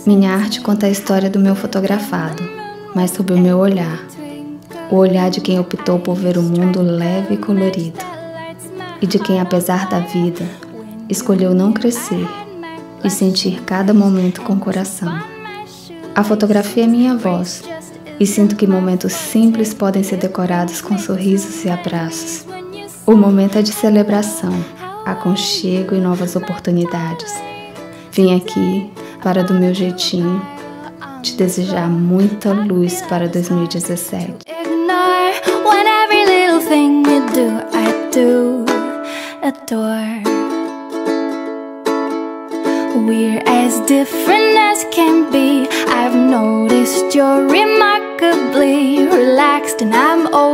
Minha arte conta a história do meu fotografado, mas sob o meu olhar. O olhar de quem optou por ver o mundo leve e colorido. E de quem, apesar da vida, escolheu não crescer e sentir cada momento com o coração. A fotografia é minha voz, e sinto que momentos simples podem ser decorados com sorrisos e abraços. O momento é de celebração, aconchego e novas oportunidades. Vim aqui para, do meu jeitinho, te desejar muita luz para 2017. When every little thing you do, I do adore. We're as different as can be. I've noticed you're remarkably relaxed, and I'm